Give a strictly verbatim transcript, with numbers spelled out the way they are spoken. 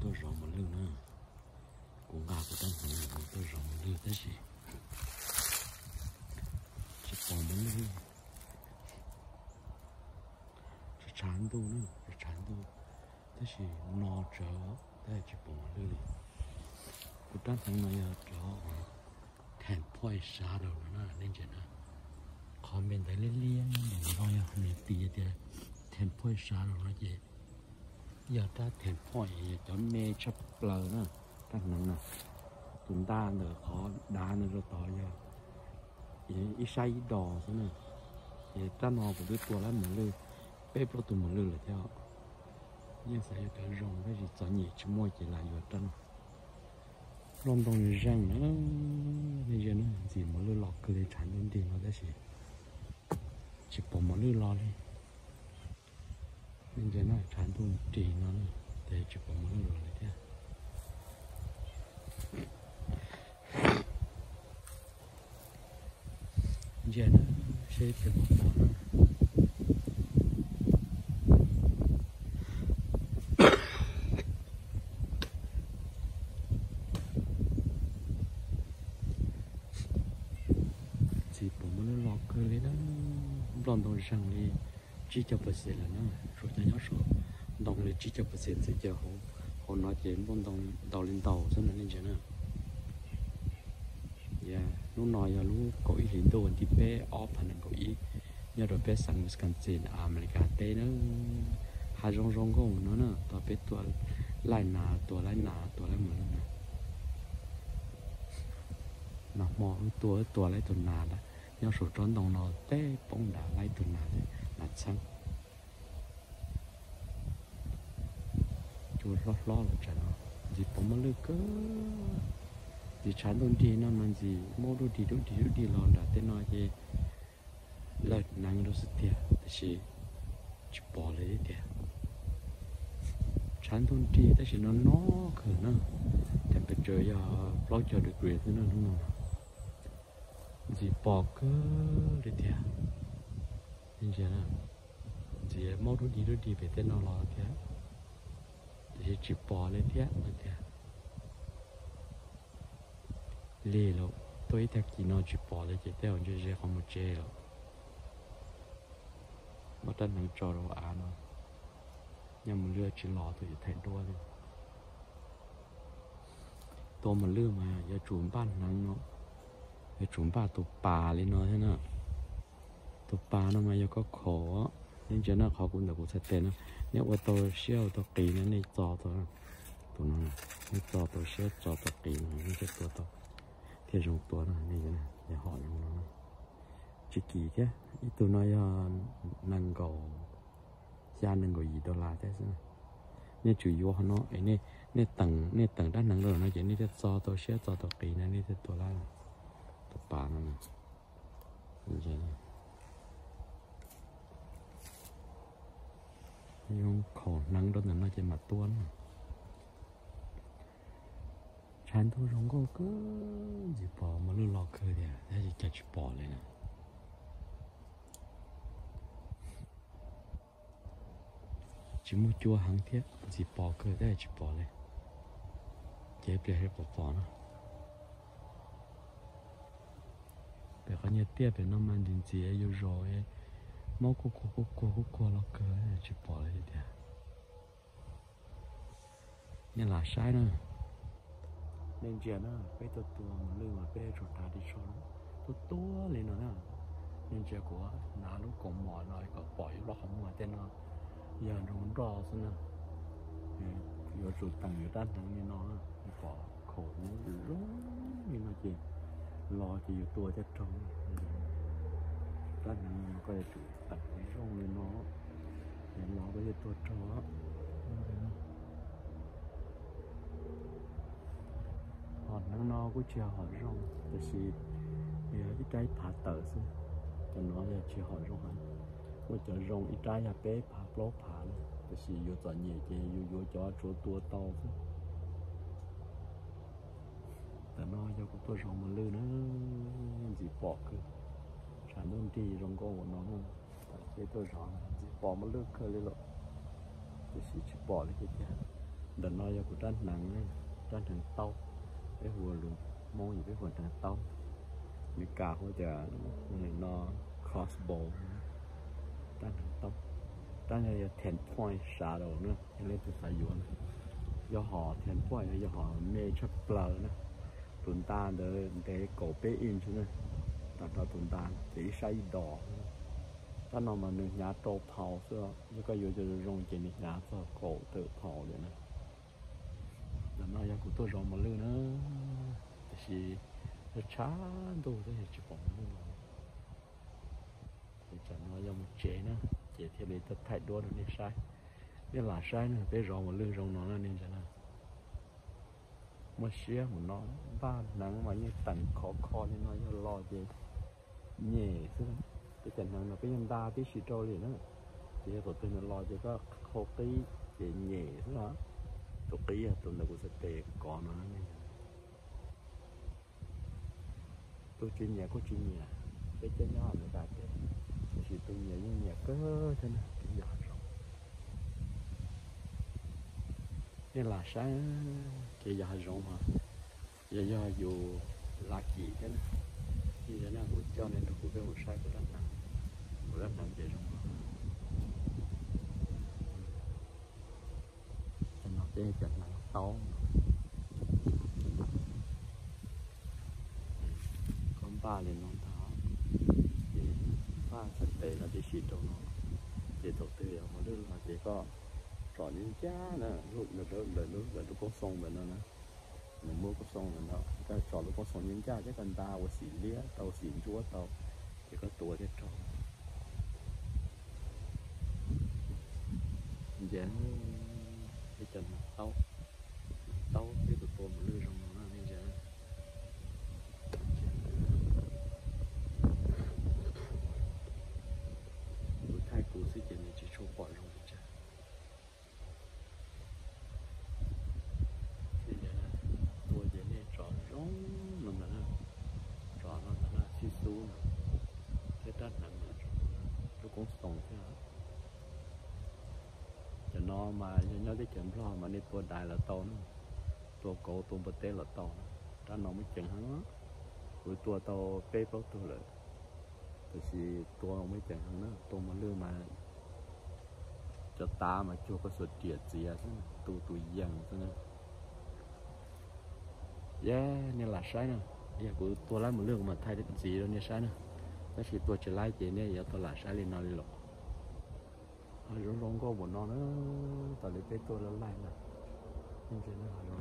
tôi rộng một lư nữa cũng gà của tân thành tôi rộng một lư thế gì chỉ còn một lư chỉ chán tu nữa chỉ chán tu thế gì nó trở thế chỉ còn một lư của tân thành này trở thèm phơi xa rồi nó nên chuyện đó còn bên đấy liên liên để nói mình tì thì thèm phơi xa rồi nó gì giờ ta thèm phơi cho mê chấp lờ nữa các năng nè chúng ta nữa khó đá nữa rồi tỏi giờ ít sai ít đỏ thế này thì ta nó cũng biết tua lắm một lư bếp lo tụi một lư là theo nhưng sẽ cái rồng cái gì cho nhỉ chỉ mua chỉ là vừa tân rồng đồng răng nữa bây giờ nó gì một lư lọt cứ để chán đến tiền nó đấy gì chỉ bỏ một lư lo đi bây giờ nó chán tuôn tiền nó để chỉ bỏ một lư rồi đấy theo giờ nó sẽ phải bỏ bỏ chỉ bỏ một lư lọt cứ lấy đó rồng đồng răng đi chỉ cho bớt là nó rồi cho nhớ số đồng là chỉ cho bớt sẽ cho họ họ nói chuyện bọn đồng tàu lên tàu xong rồi nên chuyện nữa dạ lúc nói là lúc có ý hiện đồ thì bé off hành có ý nhớ rồi bé sang Wisconsin America tây nó hai rong rong của nó nữa tàu bé tuổi lại nà tuổi lại nà tuổi lại mà nữa nó mò tuổi tuổi lại tuổi nà đó nhớ số trốn đồng nó té bóng đá lại tuổi nà là chăng chú lo lo là chả nó gì bóng mà lư cơ gì chán đồn đi nó mà gì mua đồ đi đồ đi đồ đi lo là tên nói gì lời năng đâu sự tiệt thì chỉ bỏ lấy tiệt chán đồn đi thì chỉ nó nó khờ nó temperature giờ lo cho được quyền thế nó đúng không gì bỏ cơ để tiệt như thế nào gì mua đồ đi đồ đi về tên nó lo tiệt thì chỉ bỏ lên tiệt mà tiệt lì rồi tôi thấy chỉ nó chỉ bỏ lên chỉ theo cho dễ không một chế rồi mà ta能做到啊嘛，要么略只老的也太多了，多么热嘛，要准备能咯，要准备ตัวปลาเลยเนาะใช่ไหมตัวปลาเนาะมา要ก็ขอนี่จะน่าขอคุณแต่กูเสร็จนะเนี่ยว่าตัวเชี่ยวตัวกีนั่นในจอตัวตัวนั้นในจอตัวเชี่ยวจอตัวกีนี่จะตัวตัวที่ตรงตัวนั่นนี่นะอย่าห่อลงนะchỉ kỳ thế, ít tôi nói năng cầu, gia năng cầu gì đô la thế chứ, nên chủ yếu họ nói, nên nên tầng nên tầng đa năng rồi nó chỉ nên cho cho tôi sẽ cho tôi kỳ này nên cho tôi la, tôi bà nó này, như vậy, nhưng khổ năng đó là nó chỉ mặt tuôn, chán thôi không có cứ gì bỏ mà lu lò cười thì thế thì chả chỉ bỏ lại nè. Chỉ mua chua hàng thiết chỉ bỏ cơ đây chỉ bỏ lên chế bia hay bỏ bỏ nó để có nhiều tiết về nó mang đến gì ấy rồi máu cô cô cô cô cô cô nó cơ chỉ bỏ lên thì nhưng là sai nữa nên giờ nó cái tôi tua mà lưu mà bé rồi ta đi cho nó tôi tua lên nó nè nên giờ của nó lúc còn mỏi nói có bỏ nó không mà tên nó giờ nó rò xem nào giờ chuột tầng người ta thằng như nó bỏ khổ rối như nó gì lo chỉอยู่ตัวจะตรงด้านนั้นมันก็จะจุดตัดร่องเลยเนาะเห็นล้อก็จะตัวตรงหอดนั่งนอก็เชียร์หอดร่องแต่สิเดี๋ยวที่ใจผ่าเต๋อซิแต่nóจะเชียร์หอดร่องอันว่าจะร่องอีใจจะเป๊ะผ่าโปรผ่าเลยแต่สิอยู่ตอนเย็นจะอยู่อยู่จอตัวตัวโตซิแต่น้อยจะก็ตัวรองมันลื่นนะจีปอกคือฉันต้องตีรองก็หัวน้องแต่ตัวรองจีปอกมันลื่นเคยเลยหรอกจะสิจีปอกเลยแค่ đợt nói cho của trăn nắng này trăn thằng tàu cái hùa luôn mong gì cái hùa thằng tàuมีกาเขาจะนอ crossbow ด้านต้นด้านจะ ten point shadow เนอะยังเล่นตัวสายยวนย่อห่อ ten point ย่อห่อ major blur นะตุนตาเดอเดโกเปอินใช่ไหมตัดต่อตุนตาจะใช้ดอกถ้านอมาหนึ่งยาโตเผาเสื้อแล้วก็อยู่จะลงเจนิยาเสื้อโกเตอเผาเลยนะแล้วนอยากูตัวรอมาเลยนะแต่ชีnó chán đồ thế chỉ bóng luôn thì chẳng nói do một chế nữa chế thì lấy tất thái đua được nên sai nên là sai nữa bây giờ một lưng rồng nó là nên thế nào mà xía một nó ba nắng mà như tận khó khó nên nó như lo gì nhẹ chứ cái chẳng hạn là cái nhân đa tí xì trôi liền đó thì tụi tôi nó lo cho có khô tí chế nhẹ thế đó tụi tí à tụi nó cũng sẽ tệ còn nó nên tôi chuyện nhà có chuyện nhà cái chân nhỏ người ta cái thì tôi nhà như nhà cơ thế này cái nhỏ rồi nên là sáng cái nhà rộng mà giờ giờ dù là kỳ cái này thì thế nào cũng cho nên tôi cũng biết sai của đàn năng của đàn năng vậy rồi cho nó cái chân nó to ba lên non tháo thì ba thực tế là đi xịt đồ nó để đầu tư mà đưa là chỉ có chọn những giá nè lúc là đó là lúc là lúc có sông vậy nó nè mình mua có sông rồi nó cái chọn lúc có sông những giá cái cần ta của xịn lia tàu xịn chúa tàu thì có tuổi để tròn dán cái chân tàu tàu cái tụi tôi mà đưa trong nó nên dán故事间的基础包容一下。现在呢，多点呢找容了嘛呢，找了嘛呢，去搜呢，这单难嘛，都讲送下。จะนอนมาจะย้อนได้เจ็บร้อนมาในตัวได้ละตอนตัวโกตัวเบเต้ละตอนถ้านอนไม่เจ็บหัวคือตัวโตเป๊ะเป๊ะตัวเลยแต่สิตัวไม่เจ็บหัวนะตัวมันเลื่อนมาจะตามาชัวก็สุดเดียดเสียใช่ไหมตัวตัวยังใช่ไหมแย่เนี่ยหลักใช่เนาะเนี่ยกูตัวไล่มันเรื่องมาไทยได้เป็นสีแล้วเนี่ยใช่เนาะแล้วสิตัวจะไล่เจเนี่ยอย่าตัวหลักใช่เลยนอนเลยหรอกรองรองก็บนนอนเออตอนนี้เป็นตัวละลายนะนี่จะน่า